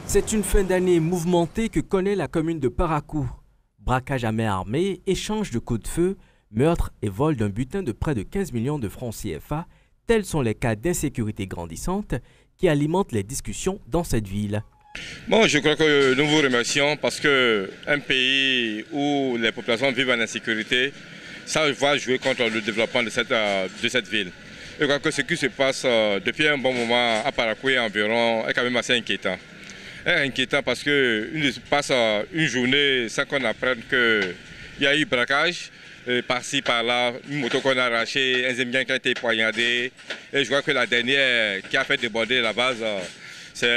C'est une fin d'année mouvementée que connaît la commune de Parakou. Braquage à main armée, échange de coups de feu, meurtre et vol d'un butin de près de 15 millions de francs CFA, tels sont les cas d'insécurité grandissante qui alimentent les discussions dans cette ville. Bon, je crois que nous vous remercions parce qu'un pays où les populations vivent en insécurité, ça va jouer contre le développement de cette ville. Je crois que ce qui se passe depuis un bon moment à Parakou environ est quand même assez inquiétant. Inquiétant parce qu'il se passe une journée sans qu'on apprenne qu'il y a eu braquage, par-ci, par-là, une moto qu'on a arrachée, un Zémien qui a été poignardé. Et je crois que la dernière qui a fait déborder la base, c'est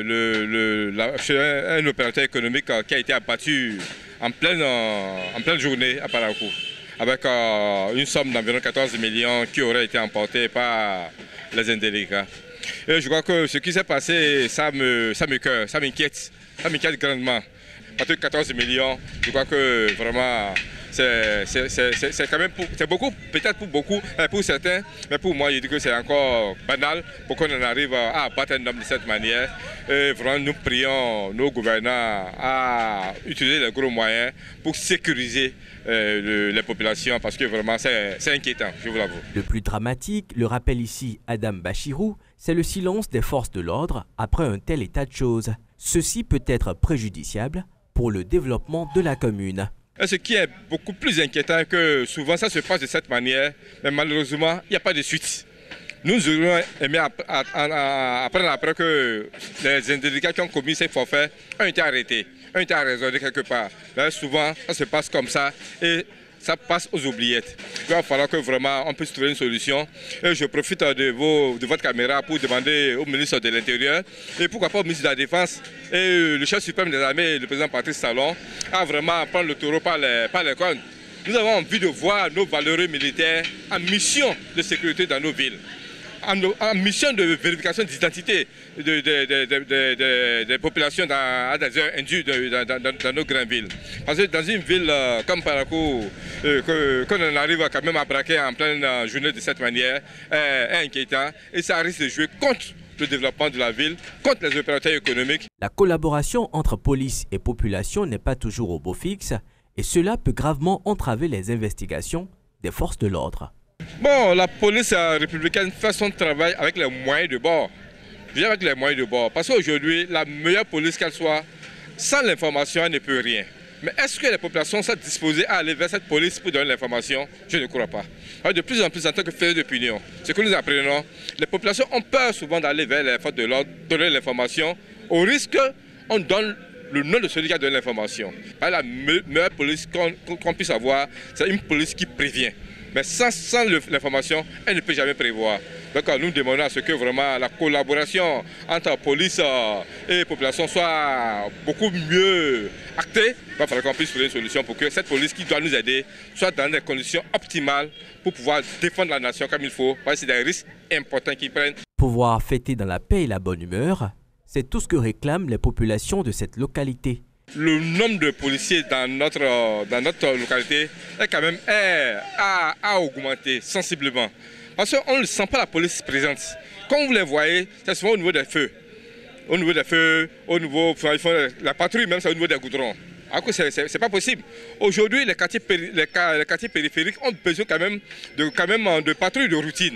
un opérateur économique qui a été abattu en pleine journée à Parakou, avec une somme d'environ 14 millions qui aurait été emportée par les indélicats. Et je crois que ce qui s'est passé, ça m'inquiète grandement. Parce que 14 millions, je crois que vraiment, c'est quand même c'est beaucoup, peut-être pour beaucoup, pour certains, mais pour moi, je dis que c'est encore banal pour qu'on en arrive à abattre un homme de cette manière. Et vraiment, nous prions nos gouvernants à utiliser les gros moyens pour sécuriser les populations, parce que vraiment, c'est inquiétant, je vous l'avoue. Le plus dramatique, le rappelle ici Adam Bachirou, c'est le silence des forces de l'ordre après un tel état de choses. Ceci peut être préjudiciable pour le développement de la commune. Ce qui est beaucoup plus inquiétant que souvent ça se passe de cette manière, mais malheureusement, il n'y a pas de suite. Nous aurions aimé apprendre après que les indélicats qui ont commis ces forfaits ont été arrêtés, ont été raisonnés quelque part. Mais souvent, ça se passe comme ça et ça passe aux oubliettes. Il va falloir que vraiment on puisse trouver une solution. Et je profite de votre caméra pour demander au ministre de l'Intérieur et pourquoi pas au ministre de la Défense et le chef suprême des armées, le président Patrice Talon, à vraiment prendre le taureau par les cornes. Nous avons envie de voir nos valeureux militaires en mission de sécurité dans nos villes, en mission de vérification d'identité des populations dans des heures indues dans nos grandes villes. Parce que dans une ville comme Parakou, qu'on en arrive quand même à braquer en pleine journée de cette manière est inquiétant et ça risque de jouer contre le développement de la ville, contre les opérateurs économiques. La collaboration entre police et population n'est pas toujours au beau fixe et cela peut gravement entraver les investigations des forces de l'ordre. Bon, la police républicaine fait son travail avec les moyens de bord. Je dis avec les moyens de bord. Parce qu'aujourd'hui, la meilleure police qu'elle soit, sans l'information, elle ne peut rien. Mais est-ce que les populations sont disposées à aller vers cette police pour donner l'information? Je ne crois pas. Alors, de plus en plus, en tant que faiseur d'opinion, ce que nous apprenons, les populations ont peur souvent d'aller vers les forces de l'ordre, donner l'information, au risque qu'on donne le nom de celui qui a donné l'information. La meilleure police qu'on puisse avoir, c'est une police qui prévient. Mais sans l'information, elle ne peut jamais prévoir. Donc nous demandons à ce que vraiment la collaboration entre police et population soit beaucoup mieux actée. Il va falloir qu'on puisse trouver une solution pour que cette police qui doit nous aider soit dans des conditions optimales pour pouvoir défendre la nation comme il faut. Parce que c'est des risques importants qu'ils prennent. Pouvoir fêter dans la paix et la bonne humeur, c'est tout ce que réclament les populations de cette localité. Le nombre de policiers dans notre localité est quand même a augmenté sensiblement. Parce qu'on ne sent pas la police présente. Quand vous les voyez, c'est souvent au niveau des feux. Au niveau des feux, la patrouille même, c'est au niveau des goudrons. Alors que ce n'est pas possible. Aujourd'hui, les quartiers périphériques ont besoin quand même de patrouilles de routine.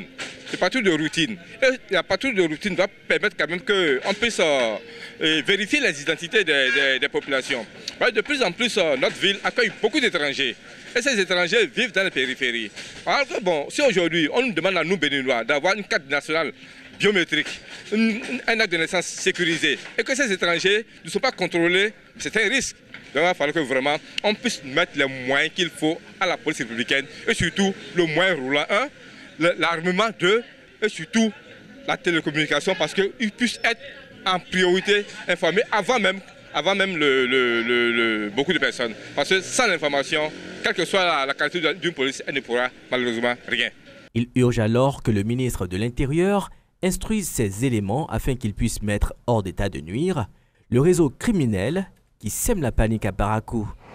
Et la patrouille de routine va permettre quand même qu'on puisse vérifier les identités des populations. De plus en plus, notre ville accueille beaucoup d'étrangers. Et ces étrangers vivent dans les périphéries. Alors que bon, si aujourd'hui on nous demande à nous Béninois d'avoir une carte nationale biométrique, un acte de naissance sécurisé, et que ces étrangers ne sont pas contrôlés, c'est un risque. Donc il va falloir que vraiment on puisse mettre les moyens qu'il faut à la police républicaine et surtout le moyen roulant 1, l'armement 2 et surtout la télécommunication parce qu'ils puissent être en priorité informés avant même beaucoup de personnes. Parce que sans l'information, quelle que soit la qualité d'une police, elle ne pourra malheureusement rien. Il urge alors que le ministre de l'Intérieur instruise ces éléments afin qu'ils puissent mettre hors d'état de nuire le réseau criminel qui sème la panique à Parakou.